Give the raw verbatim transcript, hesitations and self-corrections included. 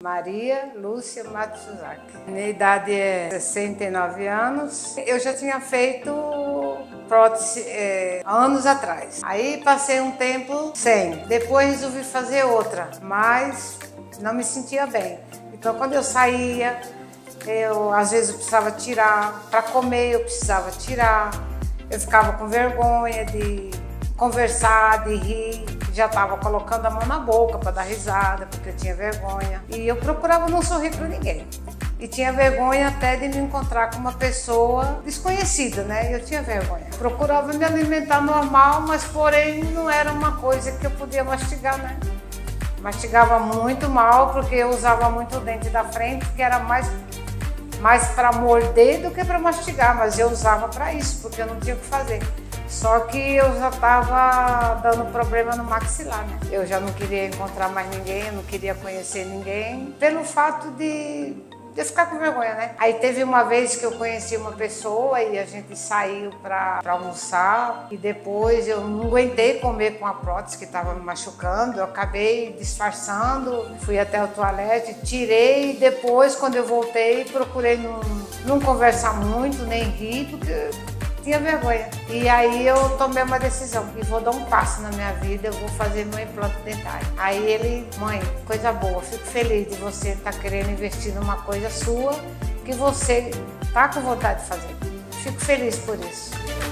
Maria Lúcia Matsuzaki. Minha idade é sessenta e nove anos. Eu já tinha feito prótese é, anos atrás. Aí passei um tempo sem. Depois resolvi fazer outra, mas não me sentia bem. Então quando eu saía, eu às vezes eu precisava tirar. Para comer eu precisava tirar. Eu ficava com vergonha de conversar, de rir. Já estava colocando a mão na boca para dar risada, porque eu tinha vergonha. E eu procurava não sorrir para ninguém. E tinha vergonha até de me encontrar com uma pessoa desconhecida, né? Eu tinha vergonha. Procurava me alimentar normal, mas porém não era uma coisa que eu podia mastigar, né? Mastigava muito mal, porque eu usava muito o dente da frente, que era mais, mais para morder do que para mastigar, mas eu usava para isso, porque eu não tinha o que fazer. Só que eu já estava dando problema no maxilar, né? Eu já não queria encontrar mais ninguém, eu não queria conhecer ninguém, pelo fato de, de eu ficar com vergonha, né? Aí teve uma vez que eu conheci uma pessoa e a gente saiu para almoçar e depois eu não aguentei comer com a prótese que estava me machucando, eu acabei disfarçando, fui até o toalete, tirei e depois, quando eu voltei, procurei não, não conversar muito, nem rir, porque tinha vergonha. E aí eu tomei uma decisão e vou dar um passo na minha vida, eu vou fazer meu implante dentário. Aí ele, mãe, coisa boa, fico feliz de você estar tá querendo investir numa coisa sua que você tá com vontade de fazer. Fico feliz por isso.